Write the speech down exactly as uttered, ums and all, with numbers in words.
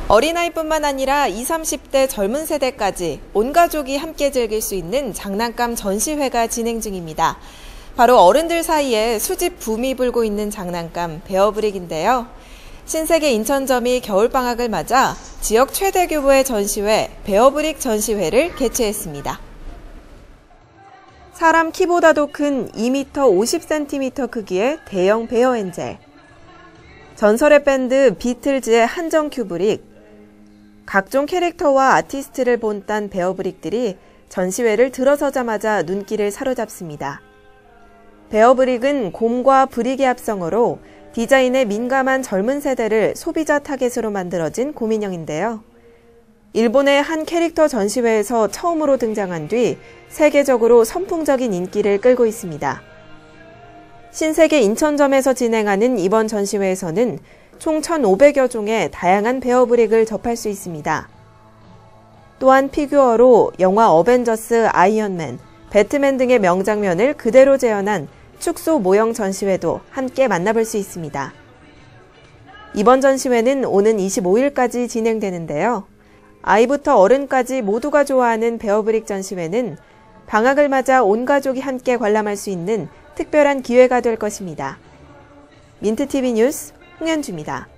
어린아이뿐만 아니라 이십, 삼십 대 젊은 세대까지 온 가족이 함께 즐길 수 있는 장난감 전시회가 진행 중입니다. 바로 어른들 사이에 수집 붐이 불고 있는 장난감 베어브릭인데요. 신세계 인천점이 겨울방학을 맞아 지역 최대 규모의 전시회 베어브릭 전시회를 개최했습니다. 사람 키보다도 큰 이 미터 오십 센티미터 크기의 대형 베어 엔젤, 전설의 밴드 비틀즈의 한정 큐브릭, 각종 캐릭터와 아티스트를 본딴 베어브릭들이 전시회를 들어서자마자 눈길을 사로잡습니다. 베어브릭은 곰과 브릭의 합성어로 디자인에 민감한 젊은 세대를 소비자 타겟으로 만들어진 곰인형인데요. 일본의 한 캐릭터 전시회에서 처음으로 등장한 뒤 세계적으로 선풍적인 인기를 끌고 있습니다. 신세계 인천점에서 진행하는 이번 전시회에서는 총 천오백여 종의 다양한 베어브릭을 접할 수 있습니다. 또한 피규어로 영화 어벤져스, 아이언맨, 배트맨 등의 명장면을 그대로 재현한 축소 모형 전시회도 함께 만나볼 수 있습니다. 이번 전시회는 오는 이십오일까지 진행되는데요. 아이부터 어른까지 모두가 좋아하는 베어브릭 전시회는 방학을 맞아 온 가족이 함께 관람할 수 있는 특별한 기회가 될 것입니다. 민트티비 뉴스 홍현주입니다.